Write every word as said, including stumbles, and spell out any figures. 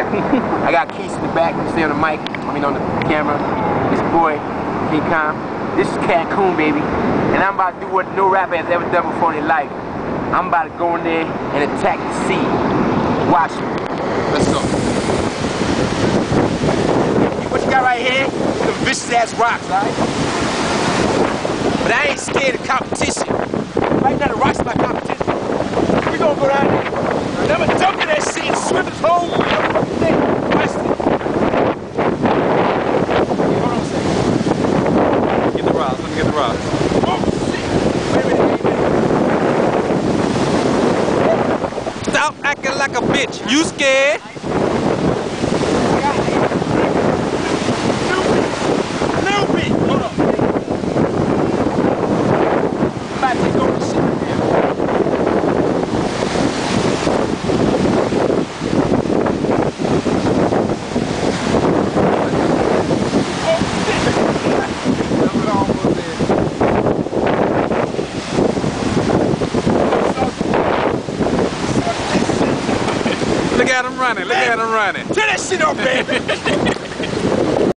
here. I got Keith in the back. You stay on the mic. I mean on the camera. This boy, King Kong. This is Cancun, baby. And I'm about to do what no rapper has ever done before in their life. I'm about to go in there and attack the sea. Watch me. Let's go. What you got right here? Some vicious ass rocks, alright? But I ain't scared of competition. Right now the rocks are my competition. We gonna go down there. And I'm gonna jump in that shit and swim this whole thing. Watch this. Hold on a second. Get the rocks, let me get the rocks. Oh shit! Wait a minute, wait a minute. Stop acting like a bitch. You scared? Look at him running, look at him running. Turn that shit off, baby!